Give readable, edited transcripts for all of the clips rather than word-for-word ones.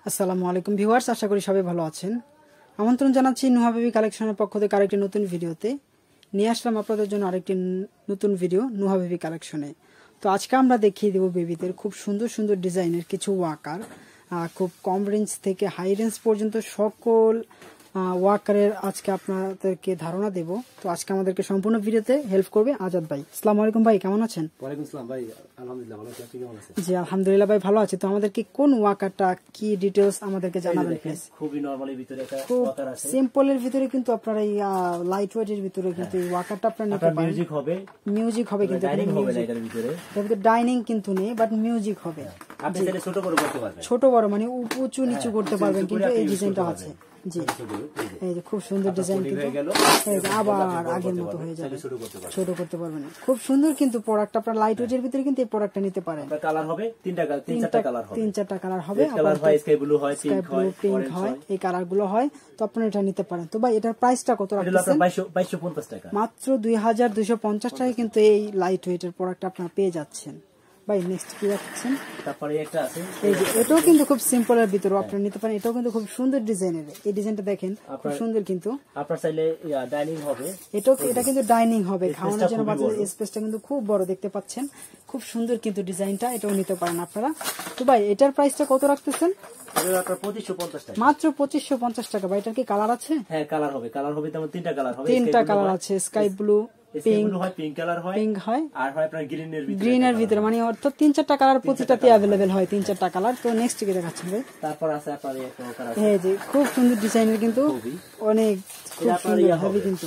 আসসালামু আলাইকুম ভিউয়ার্স, আশা করি সবাই ভালো আছেন। আমন্ত্রণ জানাচ্ছি নুহা বেবি কালেকশনের পক্ষ থেকে আরেকটি নতুন ভিডিওতে। নিয়ে আসলাম আপনাদের জন্য আরেকটি নতুন ভিডিও নুহা বেবি কালেকশনে। তো আজকে আমরা দেখিয়ে দেব বেবিদের খুব সুন্দর সুন্দর ডিজাইনের কিছু ওয়াকার, খুব কম রেঞ্জ থেকে হাই রেঞ্জ পর্যন্ত সকল ওয়াকারের আজকে আপনাদেরকে ধারণা দেব। তো আজকে আমাদেরকে সম্পূর্ণ ভিডিওতে হেল্প করবে আজাদ ভাই। আসসালামু আলাইকুম ভাই, কেমন আছেন? ওয়ালাইকুম আসসালাম ভাই, আলহামদুলিল্লাহ ভালো আছি, আপনি কেমন আছেন? জি আলহামদুলিল্লাহ ভাই, ভালো আছি। তো আমাদেরকে কোন ওয়াকারটা কি ডিটেইলস আমাদেরকে জানাবেন প্লিজ। খুবই নরমালের ভিতরে একটা ওয়াকার আছে, সিম্পলের ভিতরে কিন্তু আপনারা এই লাইট ওয়েটের ভিতরে কিন্তু এই ওয়াকারটা আপনারা নিতে পারেন। মিউজিক হবে কিন্তু ডাইনিং হবে না এটার ভিতরে, কিন্তু ডাইনিং কিন্তু নেই, বাট মিউজিক হবে। আপনি চাইলে ছোট বড় করতে পারবেন, ছোট বড় মানে উঁচু নিচু করতে পারবেন, কিন্তু এই ডিজাইনটা আছে। জি এই যে খুব সুন্দর ডিজাইন, কিন্তু আবার আগের মতো হয়ে যাবে, ছোট করতে পারবেন। খুব সুন্দর কিন্তু প্রোডাক্ট আপনার লাইট ওয়েটের ভিতরে কিন্তু এই প্রোডাক্টটা নিতে পারেন। কালার হবে তিন চারটা কালার হবে, তিন চারটা কালার হবে, কালার হয় স্কাই ব্লু হয়, পিঙ্ক হয়, এই কালার গুলো হয়। তো আপনারা এটা নিতে পারেন। তো ভাই এটার প্রাইসটা কত রাখছেন? 2250 টাকা, মাত্র 2250 টাকায় কিন্তু এই লাইট ওয়েটের প্রোডাক্ট আপনারা পেয়ে যাচ্ছেন। ভাই নেক্সট কি রাখছেন? তারপরে একটা আছে, এই যে এটাও কিন্তু খুব সিম্পলের ভিতরে আপনারা নিতে পারেন। এটাও কিন্তু খুব সুন্দর ডিজাইনের, এই ডিজাইনটা দেখেন খুব সুন্দর। কিন্তু আপনার চাইলে ডাইনিং হবে, এটা কিন্তু ডাইনিং হবে, খাওয়ানোর জন্য বাচ্চাদের স্পেসটা কিন্তু খুব বড় দেখতে পাচ্ছেন। খুব সুন্দর কিন্তু ডিজাইনটা, এটাও নিতে পারেন আপনারা। তো ভাই এটার প্রাইসটা কত রাখতেছেন? মাত্র 2550 টাকা। ভাই এটার কি কালার আছে? হ্যাঁ কালার হবে, তেমন তিনটা কালার হবে, তিনটা কালার আছে, স্কাই ব্লু, পিঙ্ক কালার হয়, পিঙ্ক হয়, আর হয় আপনার গ্রিনের ভিতরে, মানে অর্থাৎ তিন চারটা কালার প্রতিটাতে অ্যাভেলেবেল হয়, তিন চারটা কালার। তো নেক্সট কি দেখাচ্ছেন ভাই? তারপর আছে আপনার এই যে খুব সুন্দর ডিজাইনের, কিন্তু অনেক খুব সুন্দর হবে, কিন্তু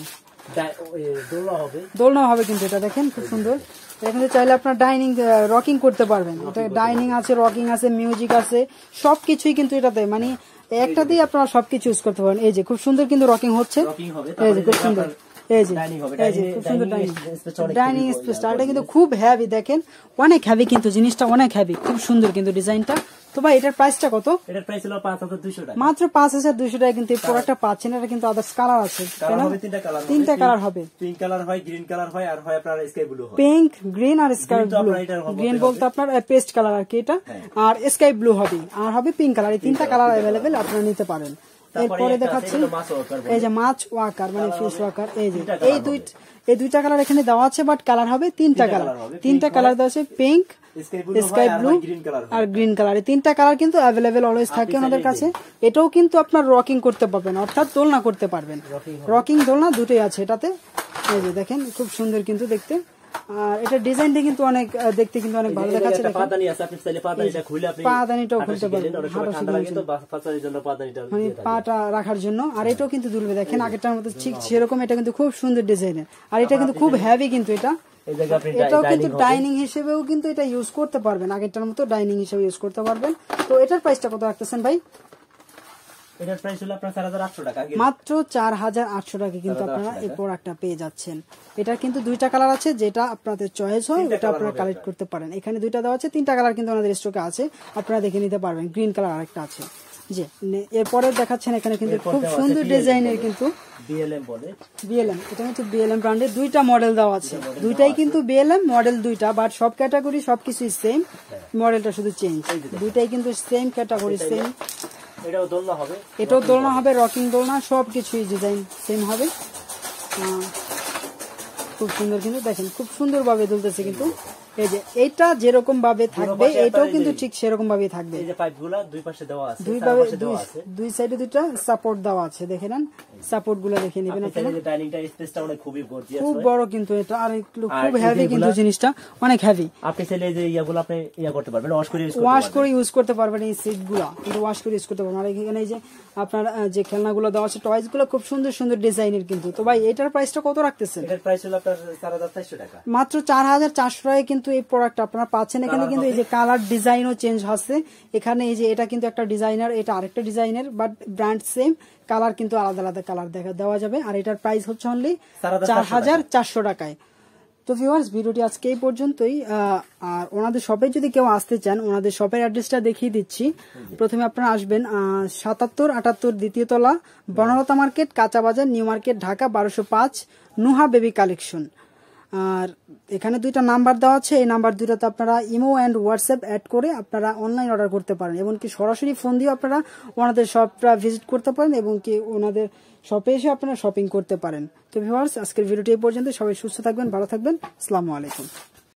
দোলনা হবে কিন্তু এটা দেখেন খুব সুন্দর। এটা কিন্তু চাইলে আপনার ডাইনিং রকিং করতে পারবেন। এটা ডাইনিং আছে, রকিং আছে, মিউজিক আছে, সবকিছুই কিন্তু এটাতে, মানে একটা দিয়ে আপনারা সবকিছু ইউজ করতে পারেন। এই যে খুব সুন্দর কিন্তু রকিং হচ্ছে, এই যে খুব সুন্দর, এই যে খুব সুন্দর ডাইনিং স্পেসটা। এটা কিন্তু খুব হেভি, দেখেন অনেক হেভি, কিন্তু জিনিসটা অনেক হেভি, খুব সুন্দর কিন্তু ডিজাইনটা। তো ভাই এটার প্রাইসটা কত? এটার প্রাইস হলো 5200 টাকা, মাত্র 5200 টাকা কিন্তু এই প্রোডাক্টটা পাচ্ছেন। এটা কিন্তু আদার্স কালার আছে, তিনটা কালার হবে, পিঙ্ক কালার হয়, গ্রিন কালার হয়, আর হয় আপনার স্কাই ব্লু হয়। পিঙ্ক, গ্রিন আর স্কাই ব্লু। গ্রিন বলতে আপনার পেস্ট কালার আর কি এটা, আর স্কাই ব্লু হবে, আর হবে পিঙ্ক কালার। এই তিনটা কালার অ্যাভেলেবেল, আপনারা নিতে পারেন। এরপরে দেখাচ্ছি এই যে মাছ ওয়াকার, মানে ফিশ ওয়াকার। এই যে এই দুইটা কালার এখানে দেওয়া আছে, বাট কালার হবে তিনটা কালার দেওয়া আছে, পিঙ্ক, স্কাই ব্লু আর গ্রিন কালার। এই তিনটা কালার কিন্তু অ্যাভেলেবেল অলওয়েজ থাকে ওনাদের কাছে। এটাও কিন্তু আপনার রকিং করতে পারবেন, অর্থাৎ দোলনা করতে পারবেন, রকিং দোলনা দুটোই আছে এটাতে। এই যে দেখেন খুব সুন্দর কিন্তু দেখতে, আর এটা ডিজাইনটা কিন্তু অনেক দেখতে কিন্তু অনেক ভালো দেখাচ্ছে। পাদানিটাও খুলতে পারবেন, মানে পাটা রাখার জন্য। আর এটাও কিন্তু দুলবে, দেখেন আগেরটার মতো ঠিক সেরকম। এটা কিন্তু খুব সুন্দর ডিজাইনের, আর এটা কিন্তু খুব হেভি কিন্তু এটাও কিন্তু ডাইনিং হিসেবেও কিন্তু এটা ইউজ করতে পারবেন, আগেরটার মতো ডাইনিং হিসেবে ইউজ করতে পারবেন। তো এটার প্রাইসটা কত রাখতেছেন ভাই? এটার প্রাইস হলো আপনার 4800 টাকা, মাত্র 4800 টাকা কিন্তু আপনারা এই প্রোডাক্টটা পেয়ে যাচ্ছেন। এটার কিন্তু দুইটা কালার আছে, যেটা আপনাদের চয়েস হয় ওটা আপনারা কালেক্ট করতে পারেন। এখানে দুইটা দেওয়া আছে, তিনটা কালার কিন্তু আমাদের স্টকে আছে, আপনারা দেখে নিতে পারবেন। গ্রিন কালার আরেকটা আছে। জি এরপরে দেখাচ্ছেন এখানে কিন্তু খুব সুন্দর ডিজাইনের, কিন্তু বিএলএম, এটা কিন্তু বিএলএম ব্র্যান্ডের দুইটা মডেল দেওয়া আছে, দুইটাই কিন্তু বিএলএম মডেল দুইটা, বাট সব ক্যাটাগরি সবকিছু সেম, মডেলটা শুধু চেঞ্জ। দুইটাই কিন্তু সেম ক্যাটাগরি, সেম। এটাও দোলনা হবে, রকিং দোলনা, সবকিছুই ডিজাইন সেম হবে। খুব সুন্দর কিন্তু দেখেন, খুব সুন্দর ভাবে দুলতেছে কিন্তু। এই যে এইটা যেরকম ভাবে থাকবে, এটাও কিন্তু ঠিক সেরকম ভাবেই থাকবে। এই যে পাইপগুলো দুই পাশে দেওয়া আছে, দুই সাইডে দুইটা সাপোর্ট দেওয়া আছে, দেখে নেন সাপোর্ট গুলো দেখে নেবেন আপনারা। ডাইনিংটা স্পেসটা অনেক খুবই গর্জিয়াস, খুব বড় কিন্তু এটা, আর একটু খুব হেভি কিন্তু জিনিসটা অনেক হেভি। আপনি চাইলে যে ইয়াগুলো আপনি করতে পারবেন, ওয়াশ করে ইউজ করতে পারবেন। এই সিটগুলো কিন্তু ওয়াশ করে ইউজ করতে পারবেন। আর এখানে এই যে আপনার যে খেলনাগুলো দেওয়া আছে, টয়েস গুলো খুব সুন্দর সুন্দর ডিজাইনের কিন্তু। তো ভাই এটার প্রাইসটা কত রাখতেছেন? এটার প্রাইস হলো আপনার 4400 টাকা, মাত্র 4400 টাকায় কিন্তু এই প্রোডাক্ট আপনারা পাচ্ছেন। এখানে কিন্তু এই যে কালার ডিজাইনও চেঞ্জ হচ্ছে। এখানে এই যে এটা কিন্তু একটা ডিজাইনার, এটা আরেকটা ডিজাইনের, বাট ব্র্যান্ড সেম, কালার কিন্তু আলাদা আলাদা কালার দেওয়া যাবে। আর এটার প্রাইস হচ্ছে অনলি 4400 টাকায়। তো ভিউয়ার্স ভিডিওটি আজকে এই পর্যন্তই। আর ওনাদের শপে যদি কেউ আসতে চান, ওনাদের শপের অ্যাড্রেসটা দেখিয়ে দিচ্ছি। প্রথমে আপনারা আসবেন 77-78 দ্বিতীয় তলা, বনলতা মার্কেট, কাঁচা বাজার, New Market, Dhaka 1205, Nuha baby collection. আর এখানে দুইটা নাম্বার দেওয়া আছে, এই নাম্বার দুইটাতে আপনারা ইমো অ্যান্ড হোয়াটসঅ্যাপ অ্যাড করে আপনারা অনলাইন অর্ডার করতে পারেন, এবং কি সরাসরি ফোন দিয়ে আপনারা ওনাদের শপটা ভিজিট করতে পারেন, এবং কি ওনাদের শপে এসে আপনারা শপিং করতে পারেন। তো ভিউয়ার্স, আজকের ভিডিওটি এই পর্যন্ত। সবাই সুস্থ থাকবেন, ভালো থাকবেন। আসসালামু আলাইকুম।